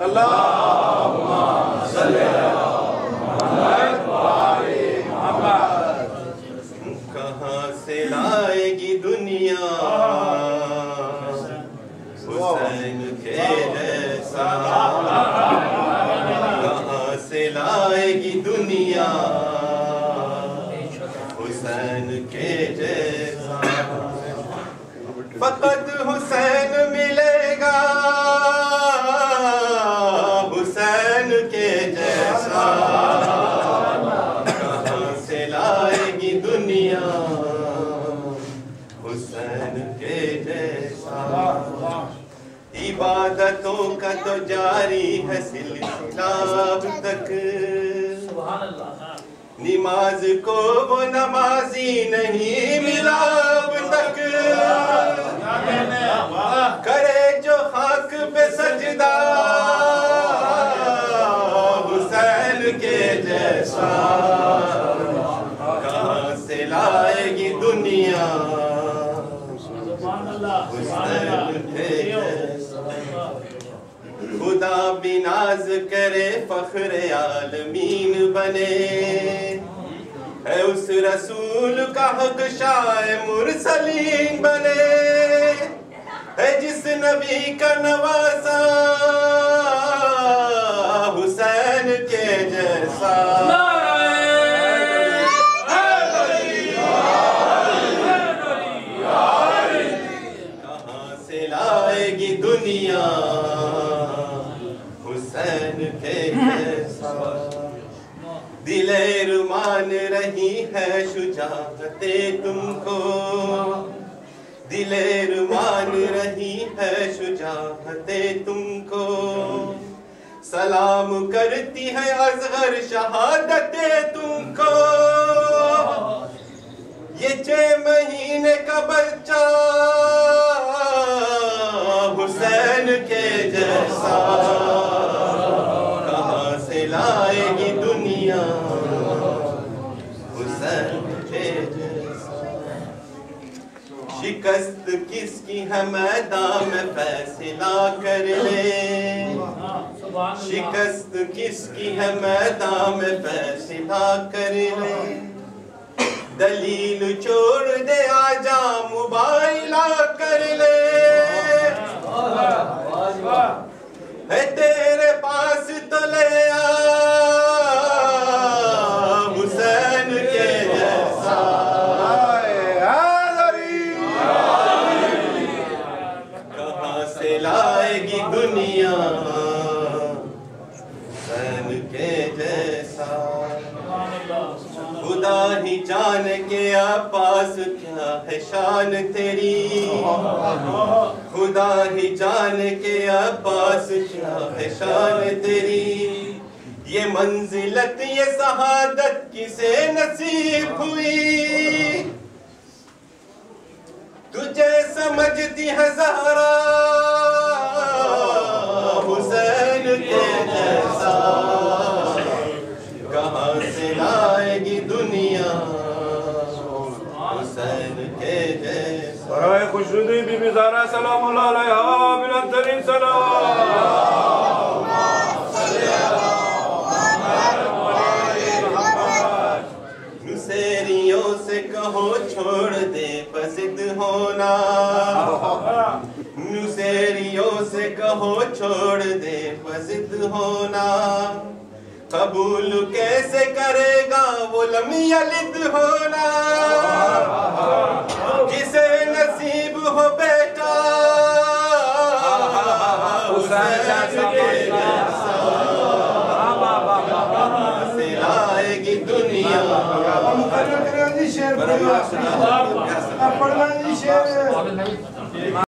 अल्लाहुम्मा सल्ली अला मुहम्मद व आले मुहम्मद। कहाँ से लाएगी दुनिया हुसैन के जैसा, कहाँ से लाएगी दुनिया हुसैन के जैसा। फकत हुसैन मिलेगा हुसैन के जैसा, कहाँ से लाएगी दुनिया हुसैन के जैसा। इबादतों का तो जारी है सिलसिला अब तक, नमाज को वो नमाजी नहीं मिला अब तक। करे जो खाक पे सजदा हुसैन के जैसा, कहाँ से लाएगी दुनिया हुसैन के जैसा। खुदा भी नाज करे फख्रे आलमीन बने, है उस रसूल का हक शाए मुरसलीन बने, है जिस नबी का नवासा हुसैन के जैसा। कहाँ से लाएगी दुनिया हुसैन के जैसा। दिलेर मान रही है शुजाअते तुमको, दिलेर मान रही है शुजाअते तुमको। सलाम करती है अज़हर शहादते तुमको। ये 6 महीने का बच्चा हुसैन के जैसा, कहाँ से लाएगी दुनिया हुसैन के जैसा। शिकस्त किसकी है मैदान में फैसला कर ले, शिकस्त किसकी है मैदान में फैसला कर ले। दलील छोड़ दे आजा मुबाइला कर ले, है तेरे पास तो ले आ हुसैन के जैसा। कहाँ से लाएगी दुनिया हुसैन के जैसा। खुदा ही जान के अब्बास क्या है शान तेरी, खुदा ही जान के अब्बास क्या है शान तेरी। ये मंजिलत ये शहादत किसे नसीब हुई, तुझे समझती है ज़हरा हुसैन के जैसा। कहाँ से लाएगी दुनिया हुसैन के जैसा। बराए खुशनुदी बीबी ज़हरा सलामुल्लाह अलैहा बिलतरीन सलाम। नुसेरियों से कहो छोड़ दे बज़िद होना, नुसेरियों से कहो छोड़ दे बज़िद होना। कबूल कैसे करेगा वो लम यलिद होना, जिसे नसीब हो बेटा हुसैन के जैसा। से लाएगी दुनिया